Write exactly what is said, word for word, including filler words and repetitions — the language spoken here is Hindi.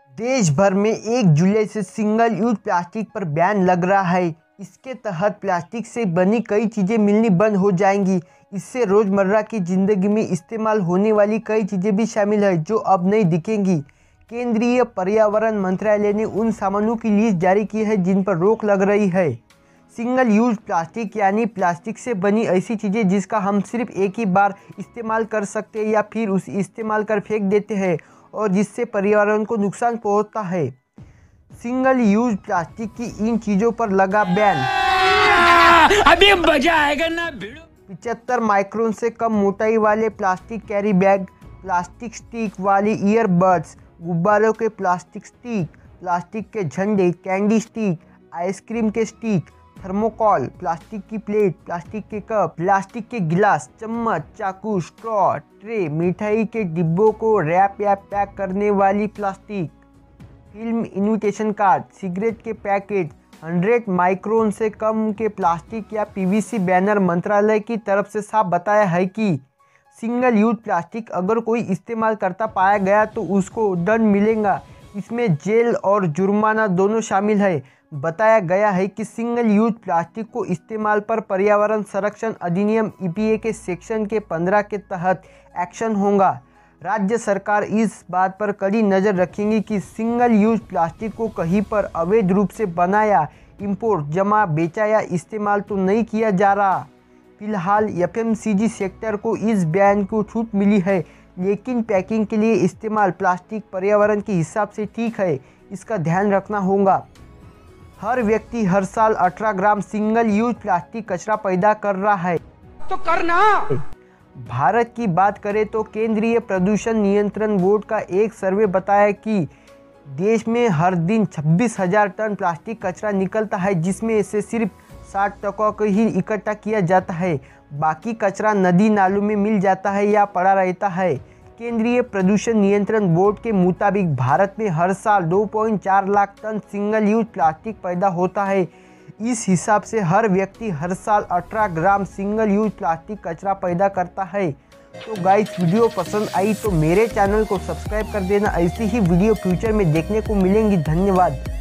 देश भर में एक जुलाई से सिंगल यूज प्लास्टिक पर बैन लग रहा है। इसके तहत प्लास्टिक से बनी कई चीज़ें मिलनी बंद हो जाएंगी। इससे रोज़मर्रा की ज़िंदगी में इस्तेमाल होने वाली कई चीज़ें भी शामिल है जो अब नहीं दिखेंगी। केंद्रीय पर्यावरण मंत्रालय ने उन सामानों की लिस्ट जारी की है जिन पर रोक लग रही है। सिंगल यूज प्लास्टिक यानी प्लास्टिक से बनी ऐसी चीज़ें जिसका हम सिर्फ एक ही बार इस्तेमाल कर सकते हैं या फिर उसे इस्तेमाल कर फेंक देते हैं और जिससे पर्यावरण को नुकसान पहुंचता है। सिंगल यूज प्लास्टिक की इन चीज़ों पर लगा बैन। अभी मजा आएगा ना। पिचहत्तर माइक्रोन से कम मोटाई वाले plastic carry bag, plastic stick वाली ईयरबड्स, गुब्बारों के प्लास्टिक स्टिक, प्लास्टिक के झंडे, कैंडी स्टिक, आइसक्रीम के स्टिक, थर्मोकॉल, प्लास्टिक की प्लेट, प्लास्टिक के कप, प्लास्टिक के गिलास, चम्मच, चाकू, स्ट्रॉ, ट्रे, मिठाई के डिब्बों को रैप या पैक करने वाली plastic, film invitation card, cigarette के पैकेट, सौ माइक्रोन से कम के प्लास्टिक या पीवीसी बैनर। मंत्रालय की तरफ से साफ बताया है कि सिंगल यूज प्लास्टिक अगर कोई इस्तेमाल करता पाया गया तो उसको दंड मिलेगा। इसमें जेल और जुर्माना दोनों शामिल है। बताया गया है कि सिंगल यूज प्लास्टिक को इस्तेमाल पर पर्यावरण संरक्षण अधिनियम ई पी ए के सेक्शन के पंद्रह के तहत एक्शन होगा। राज्य सरकार इस बात पर कड़ी नज़र रखेंगी कि सिंगल यूज प्लास्टिक को कहीं पर अवैध रूप से बनाया, इंपोर्ट, जमा, बेचा या इस्तेमाल तो नहीं किया जा रहा। फिलहाल F M C G sector को इस बैन को छूट मिली है, लेकिन पैकिंग के लिए इस्तेमाल प्लास्टिक पर्यावरण के हिसाब से ठीक है, इसका ध्यान रखना होगा। हर व्यक्ति हर साल अठारह ग्राम सिंगल यूज प्लास्टिक कचरा पैदा कर रहा है। तो करना। भारत की बात करें तो केंद्रीय प्रदूषण नियंत्रण बोर्ड का एक सर्वे बताया कि देश में हर दिन छब्बीस हजार टन प्लास्टिक कचरा निकलता है, जिसमें से सिर्फ साठ टका को ही इकट्ठा किया जाता है। बाकी कचरा नदी नालों में मिल जाता है या पड़ा रहता है। केंद्रीय प्रदूषण नियंत्रण बोर्ड के मुताबिक भारत में हर साल दो पॉइंट चार लाख टन सिंगल यूज प्लास्टिक पैदा होता है। इस हिसाब से हर व्यक्ति हर साल अठारह ग्राम सिंगल यूज प्लास्टिक कचरा पैदा करता है। तो गाइस, वीडियो पसंद आई तो मेरे चैनल को सब्सक्राइब कर देना। ऐसी ही वीडियो फ्यूचर में देखने को मिलेंगी। धन्यवाद।